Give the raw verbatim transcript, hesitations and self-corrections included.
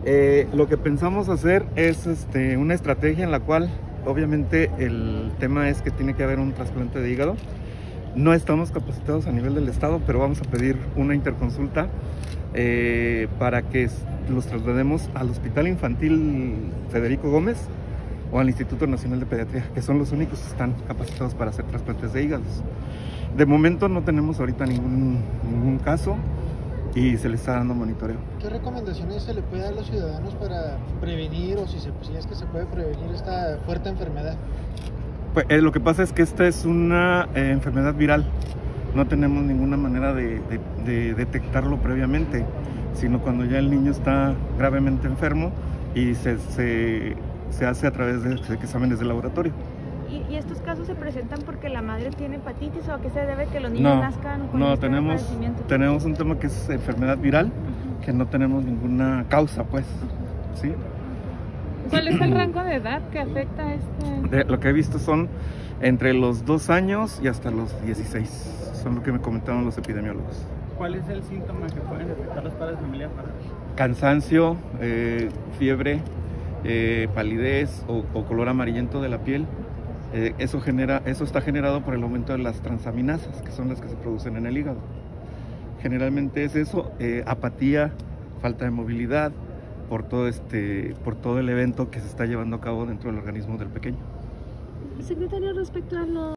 Eh, lo que pensamos hacer es este, una estrategia en la cual obviamente el tema es que tiene que haber un trasplante de hígado. No estamos capacitados a nivel del estado, pero vamos a pedir una interconsulta eh, para que los traslademos al Hospital Infantil Federico Gómez o al Instituto Nacional de Pediatría, que son los únicos que están capacitados para hacer trasplantes de hígados. De momento no tenemos ahorita ningún, ningún caso y se les está dando monitoreo. ¿Qué recomendaciones se le puede dar a los ciudadanos para prevenir, o si, se, si es que se puede prevenir esta fuerte enfermedad? Pues eh, lo que pasa es que esta es una eh, enfermedad viral. No tenemos ninguna manera de, de, de detectarlo previamente, sino cuando ya el niño está gravemente enfermo y se, se, se hace a través de, de exámenes de laboratorio. ¿Y, ¿Y estos casos se presentan porque la madre tiene hepatitis o a qué se debe que los niños no, nazcan con no, este tenemos, padecimiento? tenemos un tema que es enfermedad viral, uh-huh. que no tenemos ninguna causa, pues, uh-huh. ¿sí? ¿Cuál es el rango de edad que afecta este? De, lo que he visto son entre los dos años y hasta los dieciséis, son lo que me comentaron los epidemiólogos. ¿Cuál es el síntoma que pueden afectar a los padres de familia? Para... Cansancio, eh, fiebre, eh, palidez o, o color amarillento de la piel. Eh, eso, genera, eso está generado por el aumento de las transaminasas, que son las que se producen en el hígado. Generalmente es eso, eh, apatía, falta de movilidad, por todo, este, por todo el evento que se está llevando a cabo dentro del organismo del pequeño. Secretario, respecto a lo